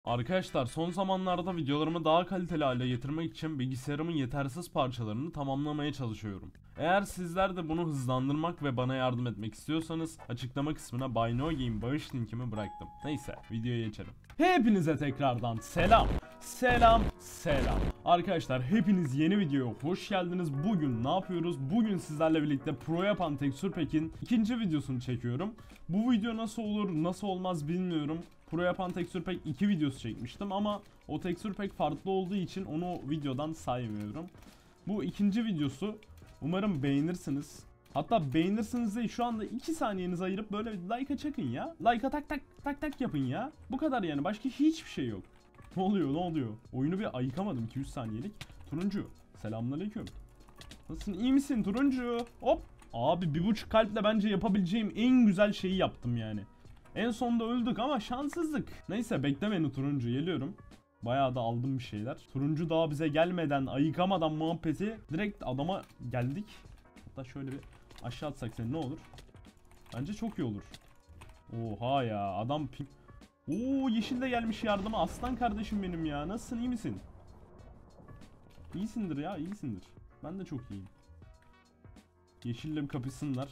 Arkadaşlar son zamanlarda videolarımı daha kaliteli hale getirmek için bilgisayarımın yetersiz parçalarını tamamlamaya çalışıyorum. Eğer sizler de bunu hızlandırmak ve bana yardım etmek istiyorsanız açıklama kısmına Buy No Game bağış linkimi bıraktım. Neyse videoya geçelim. Hepinize tekrardan selam. Selam. Arkadaşlar hepiniz yeni videoya hoş geldiniz. Bugün ne yapıyoruz? Bugün sizlerle birlikte Pro Yapan Texture Pack'in ikinci videosunu çekiyorum. Bu video nasıl olur nasıl olmaz bilmiyorum. Pro Yapan Texture Pack 2 videosu çekmiştim ama o Texture Pack farklı olduğu için onu videodan saymıyorum. Bu ikinci videosu. Umarım beğenirsiniz. Hatta beğenirsiniz de şu anda 2 saniyenizi ayırıp böyle like'a çakın ya. Like'a tak yapın ya. Bu kadar yani, başka hiçbir şey yok. Ne oluyor? Oyunu bir ayıkamadım 2-3 saniyelik. Turuncu selamünaleyküm. Nasılsın, iyi misin Turuncu? Hop. Abi 1,5 kalple bence yapabileceğim en güzel şeyi yaptım yani. En sonunda öldük ama şanssızlık. Neyse bekle beni Turuncu, geliyorum. Bayağı da aldım bir şeyler. Turuncu daha bize gelmeden, ayıkamadan muhabbeti direkt adama geldik. Hatta şöyle bir aşağı atsak seni ne olur? Bence çok iyi olur. Oha ya, adam ping... Oo, yeşil de gelmiş yardıma. Aslan kardeşim benim ya. Nasılsın, iyi misin? İyisindir ya, iyisindir. Ben de çok iyiyim. Yeşille bir kapışsınlar.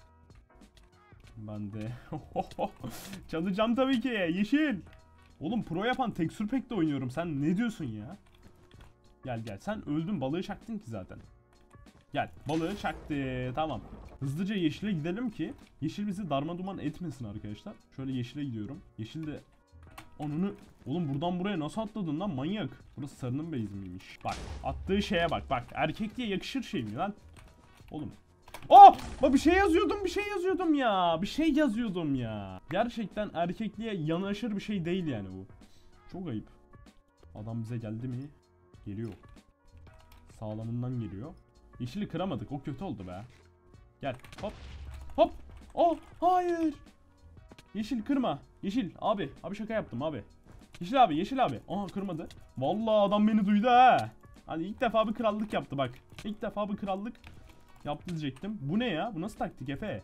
Ben de çalacağım tabii ki. Yeşil. Oğlum Pro Yapan Texture Pack'te oynuyorum. Sen ne diyorsun ya? Gel. Sen öldün. Balığı çaktın ki zaten. Gel. Balığı çaktı. Tamam. Hızlıca yeşile gidelim ki yeşil bizi darmaduman etmesin arkadaşlar. Şöyle yeşile gidiyorum. Yeşil de onunu... Oğlum buradan buraya nasıl atladın lan manyak? Burası sarının base'i miymiş? Bak. Attığı şeye bak. Bak. Erkek diye yakışır şey mi lan? Oğlum. Oh! Bak bir şey yazıyordum ya. Gerçekten erkekliğe yanaşır bir şey değil yani bu. Çok ayıp. Adam bize geldi mi? Geliyor. Sağlamından geliyor. Yeşili kıramadık. O kötü oldu be. Gel. Hop. Oh! Hayır. Yeşil kırma. Yeşil abi. Abi şaka yaptım abi. Yeşil abi. Aha kırmadı. Vallahi adam beni duydu ha. Hadi ilk defa bir krallık yaptı bak. İlk defa bir krallık yaptı diyecektim. Bu ne ya? Bu nasıl taktik Efe?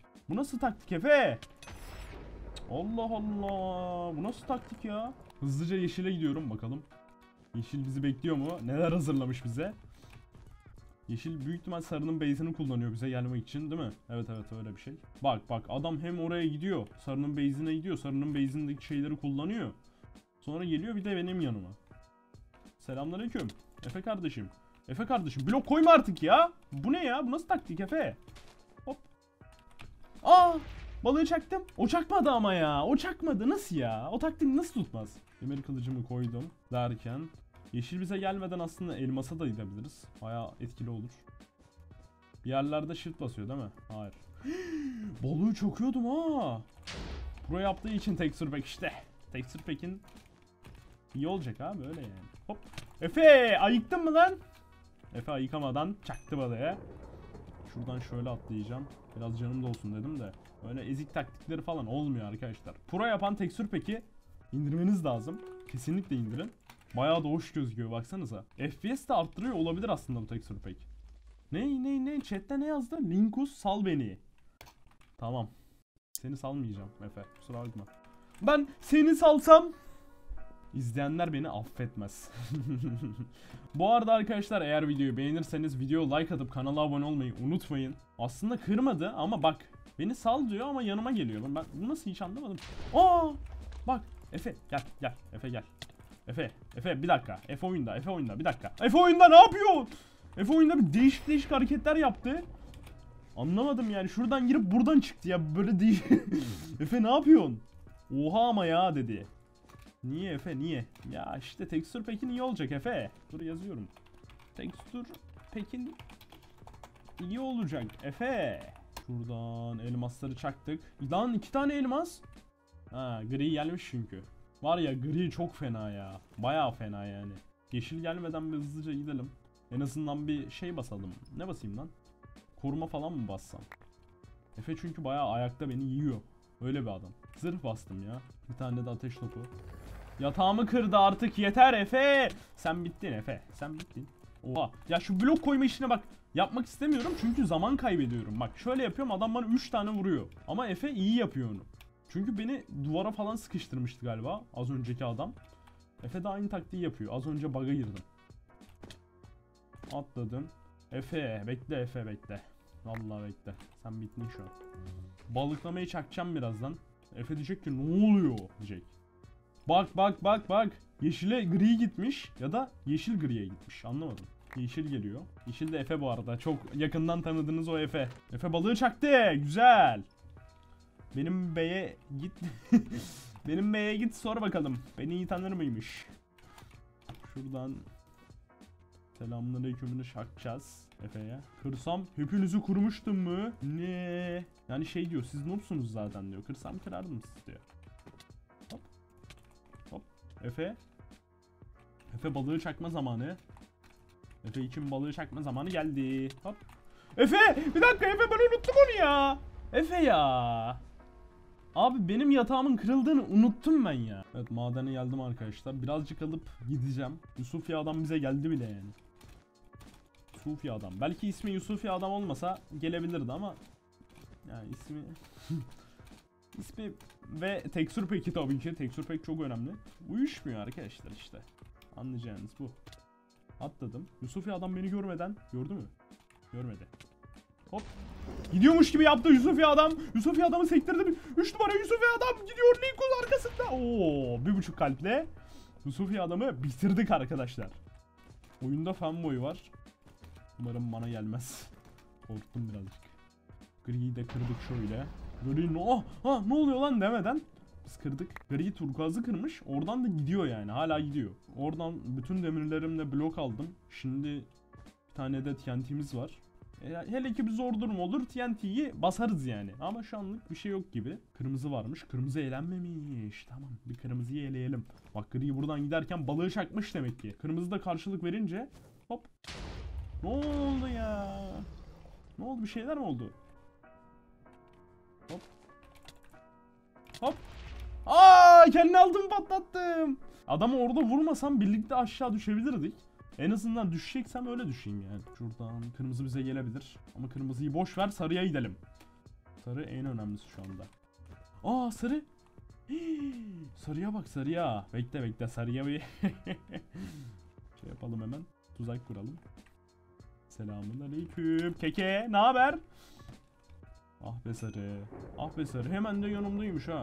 Allah Allah. Bu nasıl taktik ya? Hızlıca yeşile gidiyorum bakalım. Yeşil bizi bekliyor mu? Neler hazırlamış bize? Yeşil büyük ihtimal sarının base'ini kullanıyor bize gelmek için değil mi? Evet öyle bir şey. Bak adam hem oraya gidiyor. Sarının base'ine gidiyor. Sarının base'indeki şeyleri kullanıyor. Sonra geliyor bir de benim yanıma. Selamünaleyküm. Efe kardeşim. Blok koyma artık ya. Bu ne ya? Bu nasıl taktik Efe? Hop. Aa! Balığı çaktım. O çakmadı ama ya. O çakmadı. Nasıl ya? O taktik nasıl tutmaz? Demir kılıcımı koydum derken yeşil bize gelmeden aslında elmasa da gidebiliriz. Bayağı etkili olur. Bir yerlerde shift basıyor değil mi? Hayır. Balığı çakıyordum ha. Pro yaptığı için Texture Pack işte. Texture Pack'in iyi olacak ha böyle yani. Hop. Efe ayıktın mı lan? Efe ayıkamadan çaktı balığı. Şuradan şöyle atlayacağım. Biraz canım da olsun dedim de. Öyle ezik taktikleri falan olmuyor arkadaşlar. Pro Yapan Texture Pack'i indirmeniz lazım. Kesinlikle indirin. Bayağı da hoş gözüküyor baksanıza. FPS de arttırıyor olabilir aslında bu Texture Pack. Ne? Chat'te ne yazdı? Linkus sal beni. Tamam. Seni salmayacağım Efe. Kusura bakma. Ben seni salsam İzleyenler beni affetmez. Bu arada arkadaşlar eğer videoyu beğenirseniz videoya like atıp kanala abone olmayı unutmayın. Aslında kırmadı ama bak beni sal diyor ama yanıma geliyor. Ben bunu nasıl hiç anlamadım. Aa! Bak Efe gel. Efe gel. Efe bir dakika. Efe oyunda bir dakika. Efe oyunda ne yapıyor? Efe oyunda bir değişik hareketler yaptı. Anlamadım yani, şuradan girip buradan çıktı ya böyle değil. Efe ne yapıyorsun? Oha ama ya dedi. Niye Efe niye? Ya işte Texture Pack'in iyi olacak Efe. Dur yazıyorum. Texture Pack'in iyi olacak Efe. Şuradan elmasları çaktık. Lan 2 tane elmas. Ha gri gelmiş çünkü. Var ya gri çok fena ya. Bayağı fena yani. Yeşil gelmeden bir hızlıca gidelim. En azından bir şey basalım. Ne basayım lan? Koruma falan mı bassam? Efe çünkü bayağı ayakta beni yiyor. Öyle bir adam. Zırh bastım ya. Bir tane de ateş topu. Yatağımı kırdı artık yeter Efe. Sen bittin Efe. Sen bittin. Oha. Ya şu blok koyma işine bak. Yapmak istemiyorum çünkü zaman kaybediyorum. Bak şöyle yapıyorum, adam bana 3 tane vuruyor. Ama Efe iyi yapıyor onu. Çünkü beni duvara falan sıkıştırmıştı galiba az önceki adam. Efe de aynı taktiği yapıyor. Az önce bug'a girdim. Atladım. Efe bekle, Efe bekle. Vallahi bekle. Sen bittin şu an. Balıklamayı çakacağım birazdan. Efe diyecek ki ne oluyor diyecek. Bak bak bak bak. Yeşile gri gitmiş ya da yeşil griye gitmiş. Anlamadım. Yeşil geliyor. Yeşil de Efe bu arada. Çok yakından tanıdığınız o Efe. Efe balığı çaktı. Güzel. Benim beye git. Benim beye git sor bakalım. Beni iyi tanır mıymış? Şuradan selamünaleykümünü çakacağız Efe'ye. Kırsam hepinizi kurmuştum mu? Ne? Yani şey diyor, siz noobsunuz zaten diyor. Kırsam kırardım siz diyor. Hop. Hop. Efe. Efe balığı çakma zamanı. Efe için balığı çakma zamanı geldi. Hop. Efe! Bir dakika Efe, ben unuttum onu ya. Efe ya. Abi benim yatağımın kırıldığını unuttum ben ya. Evet, madene geldim arkadaşlar. Birazcık alıp gideceğim. Yusufi adam bize geldi bile yani. Yusufi adam. Belki ismi Yusufi adam olmasa gelebilirdi ama yani ismi ismi ve tekstür peki tabii ki. Tekstür pek çok önemli. Uyuşmuyor arkadaşlar işte. Anlayacağınız bu. Atladım. Yusufi adam beni görmeden gördü mü? Görmedi. Hop. Gidiyormuş gibi yaptı Yusufi adam. Yusufi adamı sektirdim. 3 numara Yusufi adam gidiyor Lincoln arkasında. Oo, 1,5 kalple Yusufi adamı bitirdik arkadaşlar. Oyunda fanboy var. Umarım bana gelmez. Korktum birazcık. Gri'yi de kırdık şöyle. Gri ne oluyor lan demeden biz kırdık. Gri turkuazı kırmış. Oradan da gidiyor yani. Hala gidiyor. Oradan bütün demirlerimle blok aldım. Şimdi bir tane de TNT'miz var. Hele ki bir zor durum olur TNT'yi basarız yani. Ama şu anlık bir şey yok gibi. Kırmızı varmış. Kırmızı eğlenmemiş. Tamam, bir kırmızıyı eleyelim. Bak Gri buradan giderken balığı çakmış demek ki. Kırmızı da karşılık verince hop. Ne oldu ya? Ne oldu, bir şeyler mi oldu? Hop. Hop. Kendi altımı patlattım. Adamı orada vurmasam birlikte aşağı düşebilirdik. En azından düşeceksem öyle düşeyim yani. Şuradan kırmızı bize gelebilir. Ama kırmızıyı boş ver, sarıya gidelim. Sarı en önemlisi şu anda. Sarı. Sarıya bak, sarıya. Bekle sarıya bir şey yapalım hemen. Tuzak kuralım. Selamünaleyküm. Keke, ne haber? Ah be sarı. Ah be sarı. Hemen de yanımdaymış ha.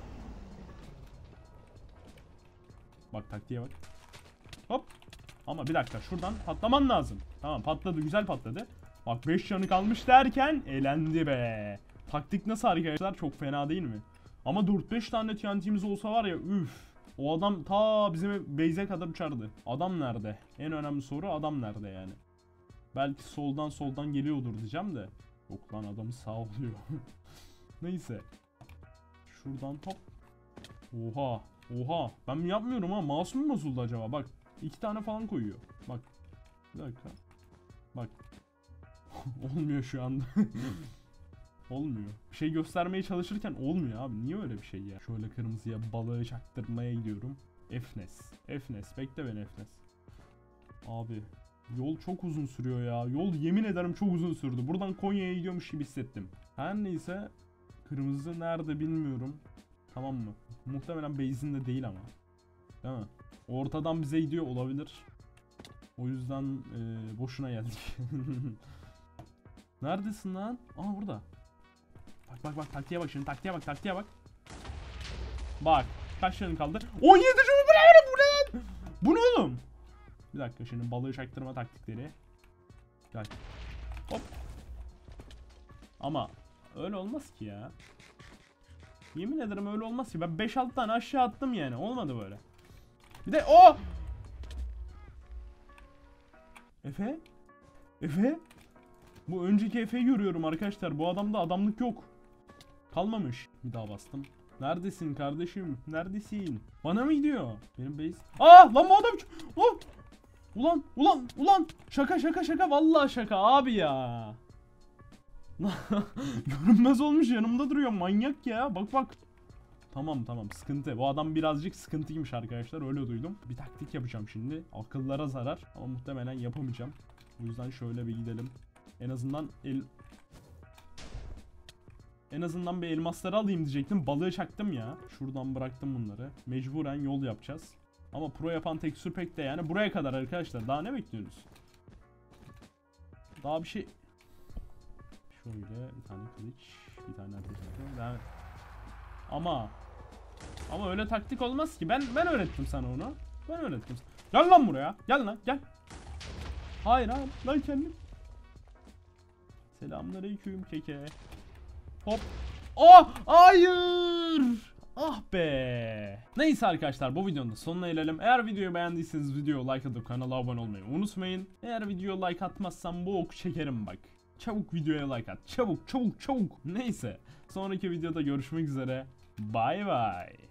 Bak taktiğe bak. Hop. Ama bir dakika, şuradan patlaman lazım. Tamam, patladı, güzel patladı. Bak 5 canı kalmış derken elendi be. Taktik nasıl arkadaşlar, çok fena değil mi? Ama 4-5 tane TNT'miz olsa var ya, üf. O adam ta bizim base'e kadar uçardı. Adam nerede? En önemli soru, adam nerede yani? Belki soldan geliyordur diyeceğim de. Yok lan, adamı sağ oluyor. Neyse. Şuradan hop. Oha. Ben mi yapmıyorum ha? Mouse mu bozuldu acaba? Bak. 2 tane falan koyuyor. Bak. Bir dakika. Bak. Olmuyor şu anda. Olmuyor. Bir şey göstermeye çalışırken olmuyor abi. Niye öyle bir şey ya? Şöyle kırmızıya balığı çaktırmaya gidiyorum. Efnes. Bekle beni Efnes. Abi. Yol çok uzun sürüyor ya. Yol yemin ederim çok uzun sürdü. Buradan Konya'ya gidiyormuş gibi hissettim. Her neyse. Kırmızı nerede bilmiyorum. Tamam mı? Muhtemelen base'inde değil ama. Değil mi? Ortadan bize gidiyor olabilir. O yüzden boşuna geldik. Neredesin lan? Burada. Bak taktiğe bak şimdi, taktiğe bak. Bak kaç canın kaldı? 17 canım, bu ne lan? Bu ne oğlum? Bir dakika, şimdi balığı çaktırma taktikleri. Gel. Hop. Ama öyle olmaz ki ya. Yemin ederim öyle olmaz ki. Ben 5-6 tane aşağı attım yani. Olmadı böyle. Bir de Efe? Bu önceki Efe'yi görüyorum arkadaşlar. Bu adamda adamlık yok. Kalmamış. Bir daha bastım. Neredesin kardeşim? Neredesin? Bana mı gidiyor? Benim base. Lan bu adam. Ulan. Şaka. Vallahi şaka abi ya. Görünmez olmuş, yanımda duruyor. Manyak ya. Bak. Tamam sıkıntı. Bu adam birazcık sıkıntıymış arkadaşlar, öyle duydum. Bir taktik yapacağım şimdi. Akıllara zarar ama muhtemelen yapamayacağım. O yüzden şöyle bir gidelim. En azından bir elmasları alayım diyecektim. Balığı çaktım ya. Şuradan bıraktım bunları. Mecburen yol yapacağız. Ama pro yapan tekstür pek de yani buraya kadar arkadaşlar. Daha ne bekliyorsunuz? Daha bir şey... Şöyle bir tane kılıç, bir tane ateş atıyor. Devam et. Ama öyle taktik olmaz ki. Ben öğrettim sana onu. Ben öğrettim sana. Gel lan buraya. Gel lan gel. Hayır lan kendim. Selamünaleyküm keke. Hop. Oh hayır. Ah be. Neyse arkadaşlar bu videonun da sonuna gelelim. Eğer videoyu beğendiyseniz videoya like atıp kanala abone olmayı unutmayın. Eğer videoya like atmazsam bu oku çekerim bak. Çabuk videoya like at. Çabuk. Neyse. Sonraki videoda görüşmek üzere. Bay bay.